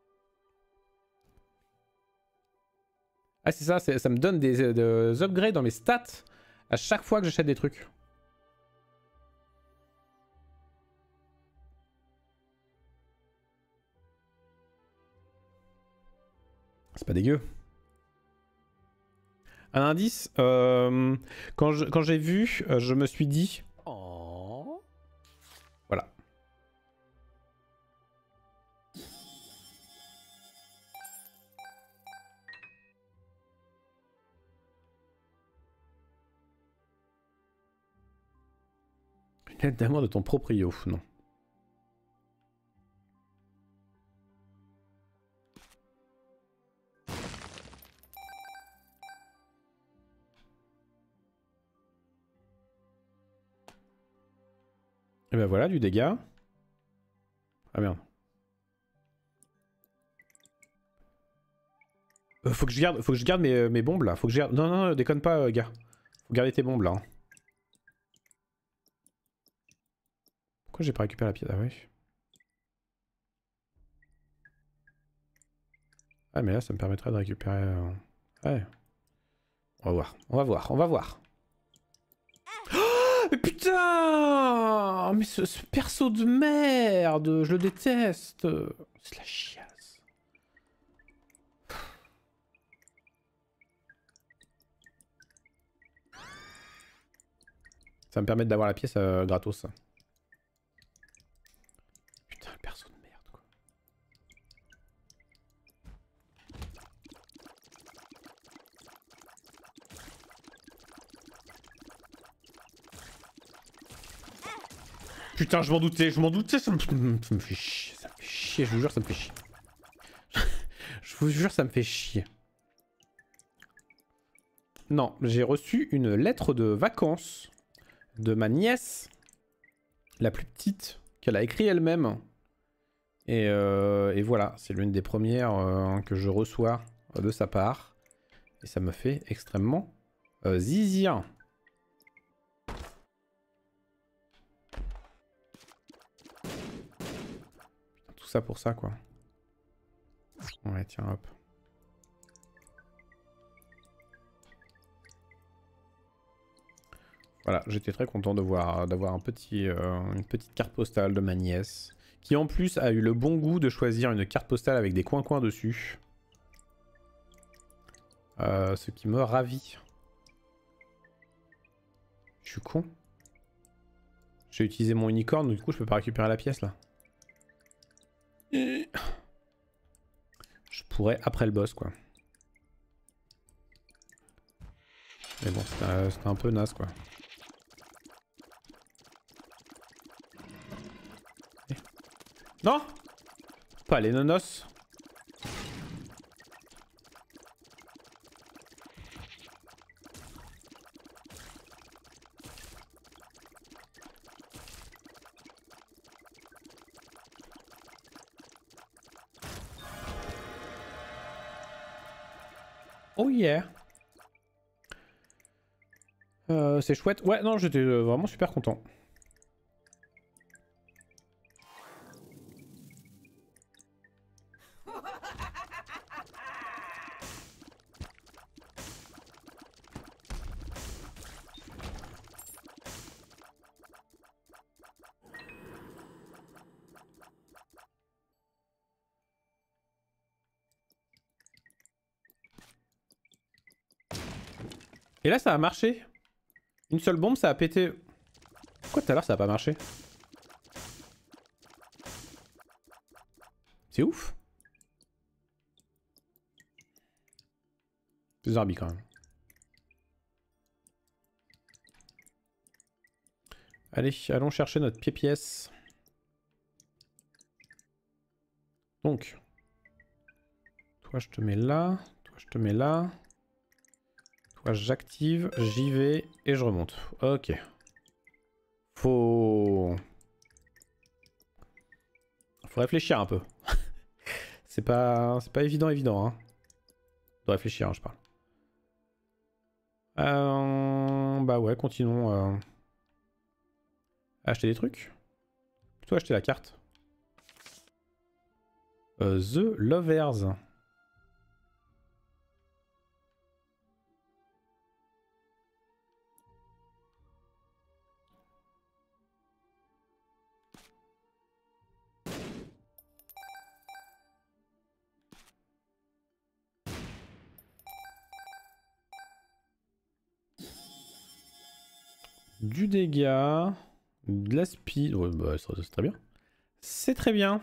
Ah c'est ça, ça me donne des, des upgrades dans mes stats à chaque fois que j'achète des trucs. C'est pas dégueu. Un indice, euh, quand je, quand j'ai vu, euh, je me suis dit... Oh. Voilà. Une lettre d'amour de ton proprio, non. Et ben voilà, du dégât. Ah merde. Euh, faut que je garde, faut que je garde mes, mes bombes là. Faut que je garde... Non, non, non, déconne pas, euh, gars. Faut garder tes bombes là. Hein. Pourquoi j'ai pas récupéré la pièce? Ah oui. Ah mais là ça me permettrait de récupérer... Euh... Ouais. On va voir, on va voir, on va voir. Oh, mais putain! Mais ce, ce perso de merde, je le déteste. C'est la chiasse. Ça me permet d'avoir la pièce euh, gratos. Putain, le perso de merde quoi. Putain, je m'en doutais, je m'en doutais, ça me... ça me fait chier, ça me fait chier, je vous jure, ça me fait chier. Je vous jure, ça me fait chier. Non, j'ai reçu une lettre de vacances de ma nièce, la plus petite, qu'elle a écrit elle-même. Et, euh, et voilà, c'est l'une des premières euh, que je reçois de sa part. Et ça me fait extrêmement euh, zizir. Putain, tout ça pour ça, quoi. Ouais, tiens, hop. Voilà, j'étais très content de voir d'avoir un petit, euh, une petite carte postale de ma nièce, qui en plus a eu le bon goût de choisir une carte postale avec des coins-coins dessus. Euh, ce qui me ravit. Je suis con. J'ai utilisé mon unicorn, donc du coup je peux pas récupérer la pièce là. Je pourrais après le boss quoi. Mais bon, c'était un peu naze quoi. Non! Pas les nonos. Oh yeah. Euh, c'est chouette. Ouais, non, j'étais euh, vraiment super content. Et là, ça a marché. Une seule bombe, ça a pété. Pourquoi tout à l'heure, ça a pas marché? C'est ouf. C'est Zarbi quand même. Allez, allons chercher notre pied-pièce. Donc. Toi, je te mets là. Toi, je te mets là. Toi, j'active, j'y vais et je remonte. Ok. Faut... Faut réfléchir un peu. C'est pas... C'est pas évident, évident. Hein. De réfléchir, hein, je parle. Euh... Bah ouais, continuons. Euh... Acheter des trucs. Plutôt acheter la carte. Euh, The Lovers. Du dégât. De la speed. Ouais, bah, c'est très bien. C'est très bien.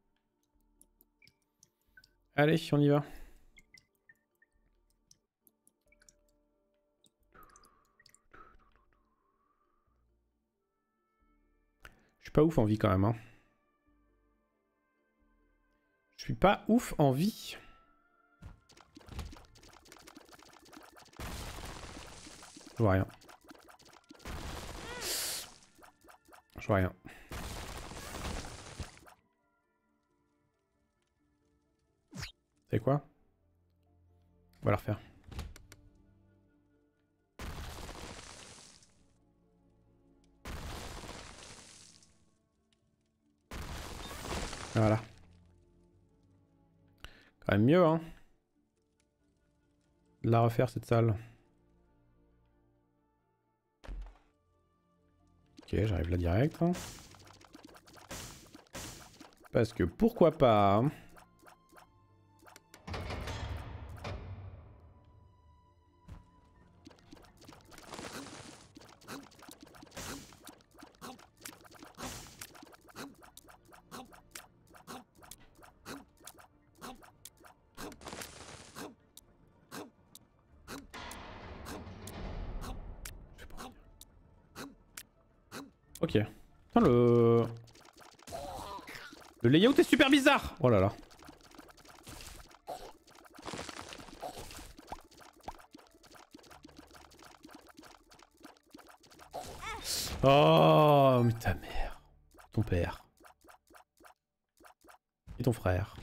Allez, on y va. Je suis pas ouf en vie quand même. Hein. Je suis pas ouf en vie. Je vois rien. Je vois rien. C'est quoi? On va la refaire. Voilà. Quand même mieux, hein. De la refaire cette salle. Ok, j'arrive là direct. Hein. Parce que pourquoi pas. Hein. Ok. Putain, le... Le layout est super bizarre. Oh là là. Oh, mais ta mère. Ton père. ton frère.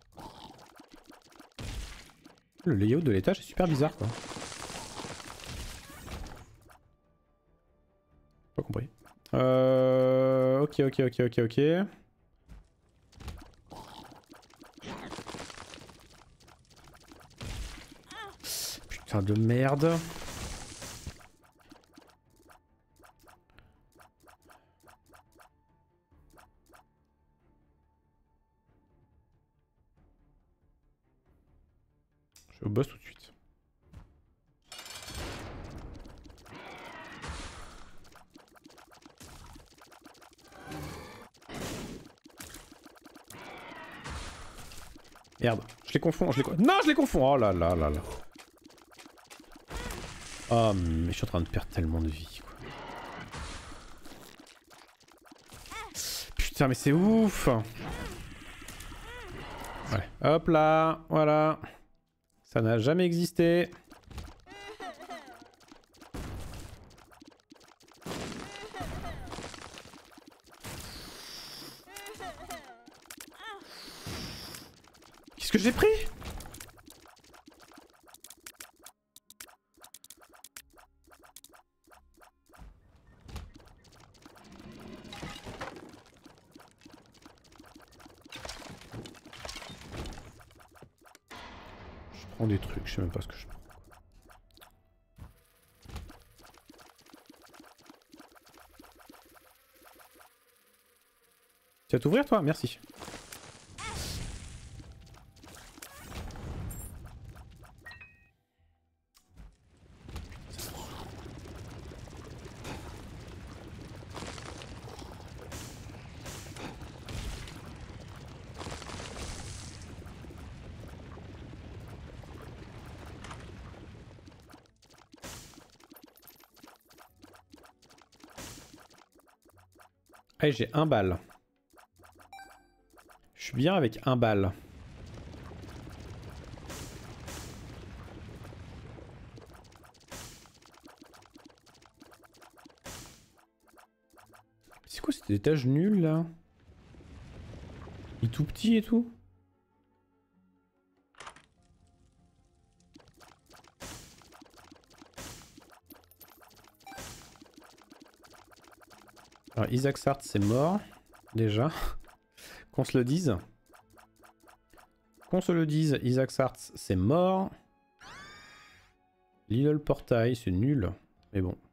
Le layout de l'étage est super bizarre quoi. Pas compris. Euh... Ok, ok, ok, ok, ok. Putain de merde. Je vais au boss tout de suite. Merde, je les confonds, je les confonds. Non, je les confonds. Oh là là là là. Oh, mais je suis en train de perdre tellement de vie, quoi. Putain, mais c'est ouf. Ouais. Hop là, voilà. Ça n'a jamais existé. Qu'est-ce que j'ai pris? Je prends des trucs, je sais même pas ce que je prends. Tu vas t'ouvrir toi? Merci. Allez, j'ai un bal. Je suis bien avec un bal. C'est quoi cet étage nul là? Il est tout petit et tout? Alors Isaac Sart c'est mort. Déjà. Qu'on se le dise. Qu'on se le dise, Isaac Sart c'est mort. Little Portail c'est nul. Mais bon.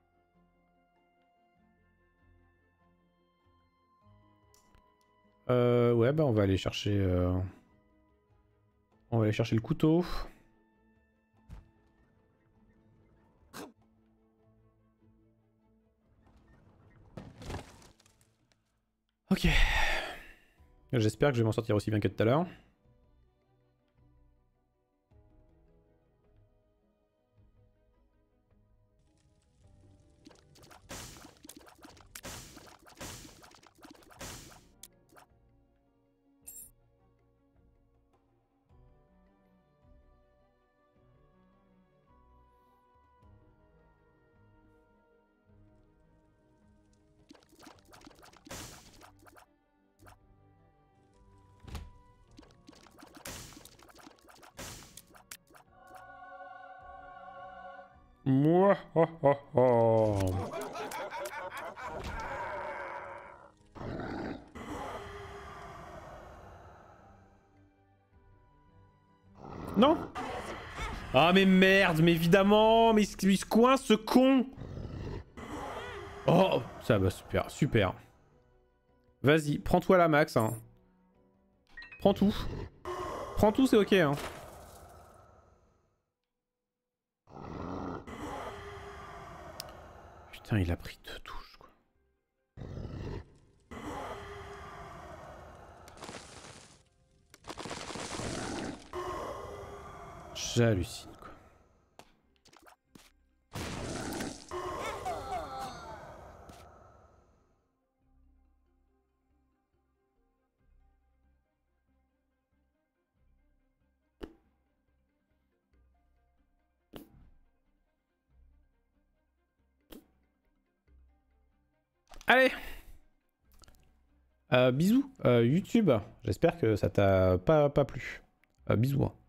Euh, ouais bah on va aller chercher... Euh... On va aller chercher le couteau. Ok. J'espère que je vais m'en sortir aussi bien que tout à l'heure. Moi, oh, oh, oh. Non. Ah mais merde, mais évidemment, mais il se coince ce con. Oh, ça va super, super. Vas-y, prends-toi la max. Hein. Prends tout. Prends tout, c'est ok. Hein. Putain, il a pris deux touches, quoi. J'hallucine, quoi. Allez! Euh, bisous, euh, YouTube. J'espère que ça t'a pas, pas plu. Euh, bisous. Hein.